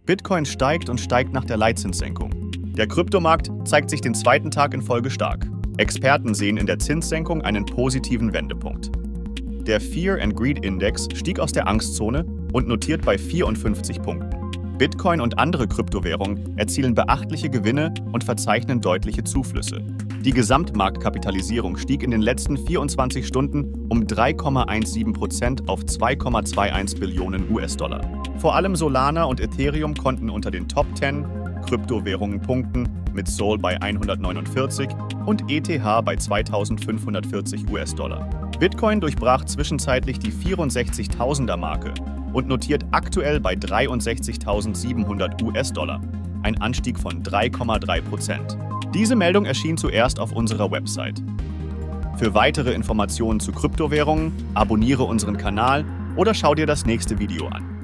Bitcoin steigt und steigt nach der Leitzinssenkung. Der Kryptomarkt zeigt sich den zweiten Tag in Folge stark. Experten sehen in der Zinssenkung einen positiven Wendepunkt. Der Fear and Greed Index stieg aus der Angstzone und notiert bei 54 Punkten. Bitcoin und andere Kryptowährungen erzielen beachtliche Gewinne und verzeichnen deutliche Zuflüsse. Die Gesamtmarktkapitalisierung stieg in den letzten 24 Stunden um 3,17% auf 2,21 Billionen US-Dollar. Vor allem Solana und Ethereum konnten unter den Top 10 Kryptowährungen punkten, mit Sol bei 149 und ETH bei 2540 US-Dollar. Bitcoin durchbrach zwischenzeitlich die 64.000er-Marke und notiert aktuell bei 63.700 US-Dollar, ein Anstieg von 3,3%. Diese Meldung erschien zuerst auf unserer Website. Für weitere Informationen zu Kryptowährungen abonniere unseren Kanal oder schau dir das nächste Video an.